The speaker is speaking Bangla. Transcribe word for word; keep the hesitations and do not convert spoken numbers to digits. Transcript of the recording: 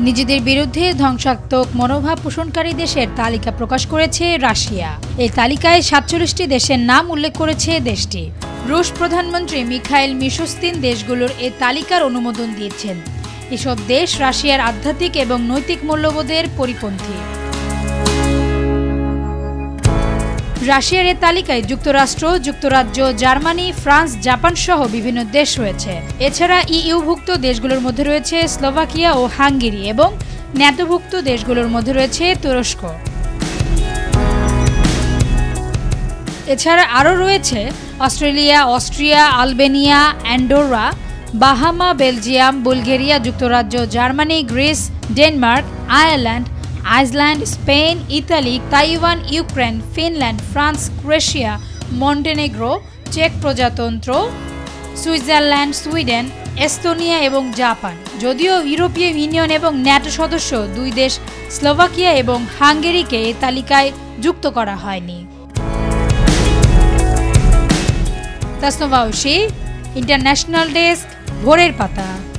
নিজেদের বিরুদ্ধে ধ্বংসাত্মক মনোভাব পোষণকারী দেশের তালিকা প্রকাশ করেছে রাশিয়া। এই তালিকায় সাতচল্লিশটি দেশের নাম উল্লেখ করেছে দেশটি। রুশ প্রধানমন্ত্রী মিখাইল মিশুস্তিন দেশগুলোর এই তালিকার অনুমোদন দিয়েছেন। এসব দেশ রাশিয়ার আধ্যাত্মিক এবং নৈতিক মূল্যবোধের পরিপন্থী। রাশিয়ার এই তালিকায় যুক্তরাষ্ট্র, যুক্তরাজ্য, জার্মানি, ফ্রান্স, জাপান সহ বিভিন্ন দেশ রয়েছে। এছাড়া ইইউভুক্ত দেশগুলোর মধ্যে রয়েছে স্লোভাকিয়া ও হাঙ্গেরি এবং ন্যাটোভুক্ত দেশগুলোর মধ্যে রয়েছে তুরস্ক। এছাড়া আরও রয়েছে Australia, Austria, Albania, Andorra, Bahama, Belgium, Bulgaria, যুক্তরাজ্য, Germany, Greece, Denmark, Ireland, Iceland, Spain, Italy, Taiwan, Ukraine, Finland, France, Croatia, Montenegro, চেক প্রজাতন্ত্র, সুইজারল্যান্ড, সুইডেন, এস্তোনিয়া এবং জাপান। যদিও ইউরোপীয় ইউনিয়ন এবং ন্যাটো সদস্য দুই দেশ স্লোভাকিয়া এবং হাঙ্গেরিকে এই তালিকায় যুক্ত করা হয়নি। তাসনোভা ঐশী, ইন্টারন্যাশনাল ডেস্ক, ভোরের পাতা।